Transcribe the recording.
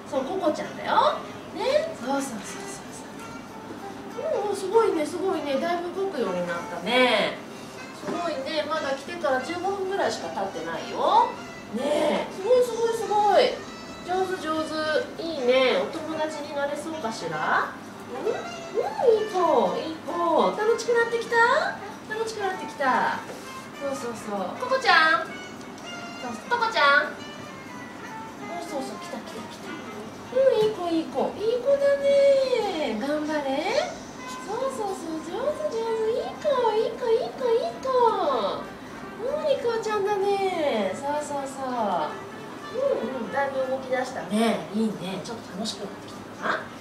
そう、ココちゃんだよ。ね、そうそうそうそうそう。すごいね、すごいね、だいぶ動くようになったね。すごいね、まだ来てから15分ぐらいしか経ってないよ。ねえ、すごいすごいすごい。上手上手。いいね、お友達になれそうかしら。いい子、いい子。楽しくなってきた。楽しくなってきた。そうそうそう。ココちゃん。そう、ココちゃん。そうそう、来た来た来た。いい子いい子、いい子だね。頑張れ。そうそうそう、上手上手。いい子いい子いい子いい子。いい子ちゃんだね。そうそうそう。だいぶ動き出したね。いいね。ちょっと楽しくなってきたかな。